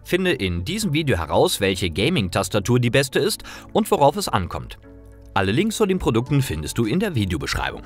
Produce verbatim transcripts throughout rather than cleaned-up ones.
Finde in diesem Video heraus, welche Gaming-Tastatur die beste ist und worauf es ankommt. Alle Links zu den Produkten findest du in der Videobeschreibung.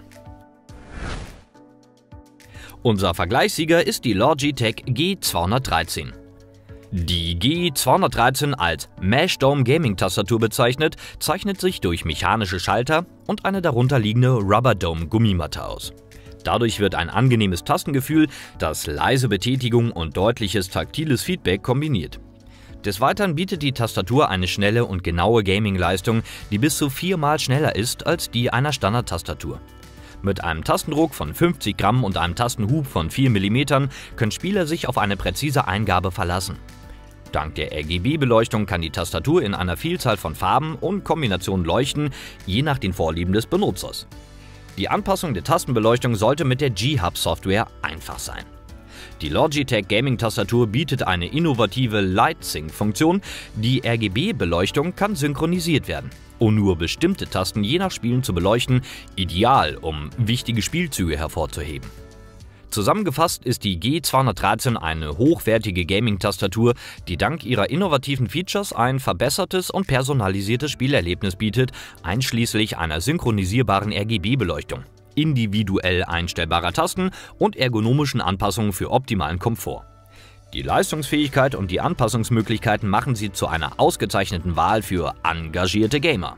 Unser Vergleichssieger ist die Logitech G zweihundertdreizehn. Die G zweihundertdreizehn, als Mesh Dome Gaming Tastatur bezeichnet, zeichnet sich durch mechanische Schalter und eine darunter liegende Rubber Dome Gummimatte aus. Dadurch wird ein angenehmes Tastengefühl, das leise Betätigung und deutliches taktiles Feedback kombiniert. Des Weiteren bietet die Tastatur eine schnelle und genaue Gaming-Leistung, die bis zu viermal schneller ist als die einer Standard-Tastatur. Mit einem Tastendruck von fünfzig Gramm und einem Tastenhub von vier Millimeter können Spieler sich auf eine präzise Eingabe verlassen. Dank der R G B-Beleuchtung kann die Tastatur in einer Vielzahl von Farben und Kombinationen leuchten, je nach den Vorlieben des Benutzers. Die Anpassung der Tastenbeleuchtung sollte mit der G-Hub-Software einfach sein. Die Logitech Gaming-Tastatur bietet eine innovative Light-Sync-Funktion. Die R G B-Beleuchtung kann synchronisiert werden, um nur bestimmte Tasten je nach Spielen zu beleuchten, ideal, um wichtige Spielzüge hervorzuheben. Zusammengefasst ist die G zweihundertdreizehn eine hochwertige Gaming-Tastatur, die dank ihrer innovativen Features ein verbessertes und personalisiertes Spielerlebnis bietet, einschließlich einer synchronisierbaren R G B-Beleuchtung, individuell einstellbarer Tasten und ergonomischen Anpassungen für optimalen Komfort. Die Leistungsfähigkeit und die Anpassungsmöglichkeiten machen sie zu einer ausgezeichneten Wahl für engagierte Gamer.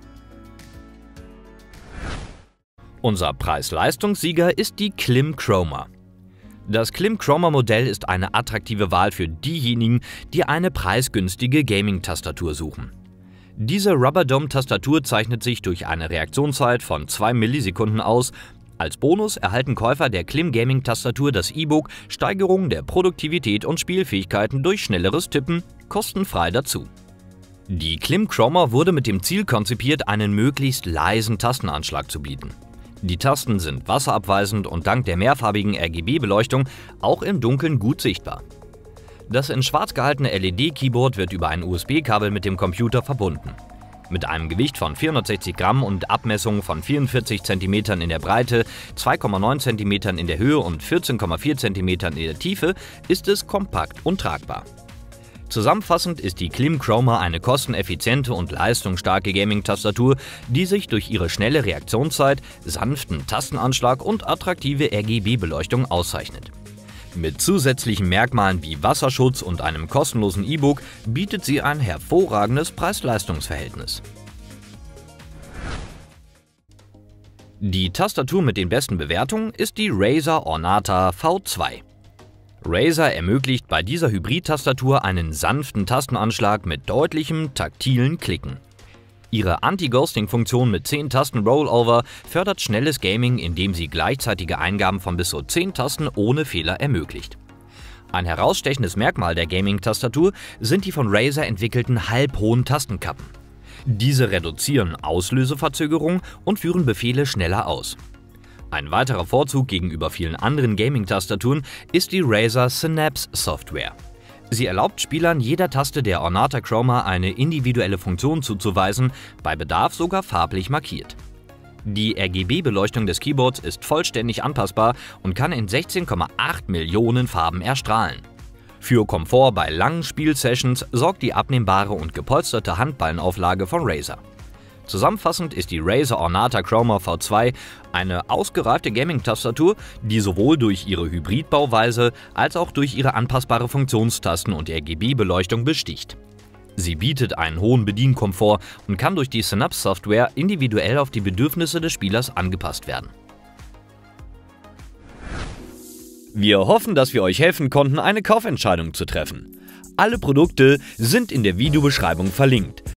Unser Preis-Leistungssieger ist die Klim Chroma. Das Klim Chroma Modell ist eine attraktive Wahl für diejenigen, die eine preisgünstige Gaming-Tastatur suchen. Diese Rubber Dome Tastatur zeichnet sich durch eine Reaktionszeit von zwei Millisekunden aus. Als Bonus erhalten Käufer der Klim Gaming Tastatur das E-Book Steigerung der Produktivität und Spielfähigkeiten durch schnelleres Tippen kostenfrei dazu. Die Klim Chroma wurde mit dem Ziel konzipiert, einen möglichst leisen Tastenanschlag zu bieten. Die Tasten sind wasserabweisend und dank der mehrfarbigen R G B-Beleuchtung auch im Dunkeln gut sichtbar. Das in schwarz gehaltene L E D-Keyboard wird über ein U S B-Kabel mit dem Computer verbunden. Mit einem Gewicht von vierhundertsechzig Gramm und Abmessungen von vierundvierzig Zentimeter in der Breite, zwei Komma neun Zentimeter in der Höhe und vierzehn Komma vier Zentimeter in der Tiefe ist es kompakt und tragbar. Zusammenfassend ist die Klim Chroma eine kosteneffiziente und leistungsstarke Gaming-Tastatur, die sich durch ihre schnelle Reaktionszeit, sanften Tastenanschlag und attraktive R G B-Beleuchtung auszeichnet. Mit zusätzlichen Merkmalen wie Wasserschutz und einem kostenlosen E-Book bietet sie ein hervorragendes Preis-Leistungs-Verhältnis. Die Tastatur mit den besten Bewertungen ist die Razer Ornata V zwei. Razer ermöglicht bei dieser Hybrid-Tastatur einen sanften Tastenanschlag mit deutlichem taktilen Klicken. Ihre Anti-Ghosting-Funktion mit zehn Tasten Rollover fördert schnelles Gaming, indem sie gleichzeitige Eingaben von bis zu zehn Tasten ohne Fehler ermöglicht. Ein herausstechendes Merkmal der Gaming-Tastatur sind die von Razer entwickelten halbhohen Tastenkappen. Diese reduzieren Auslöseverzögerung und führen Befehle schneller aus. Ein weiterer Vorzug gegenüber vielen anderen Gaming-Tastaturen ist die Razer Synapse Software. Sie erlaubt Spielern, jeder Taste der Ornata Chroma eine individuelle Funktion zuzuweisen, bei Bedarf sogar farblich markiert. Die R G B-Beleuchtung des Keyboards ist vollständig anpassbar und kann in sechzehn Komma acht Millionen Farben erstrahlen. Für Komfort bei langen Spielsessions sorgt die abnehmbare und gepolsterte Handballenauflage von Razer. Zusammenfassend ist die Razer Ornata Chroma V zwei eine ausgereifte Gaming-Tastatur, die sowohl durch ihre Hybridbauweise als auch durch ihre anpassbare Funktionstasten und R G B-Beleuchtung besticht. Sie bietet einen hohen Bedienkomfort und kann durch die Synapse-Software individuell auf die Bedürfnisse des Spielers angepasst werden. Wir hoffen, dass wir euch helfen konnten, eine Kaufentscheidung zu treffen. Alle Produkte sind in der Videobeschreibung verlinkt.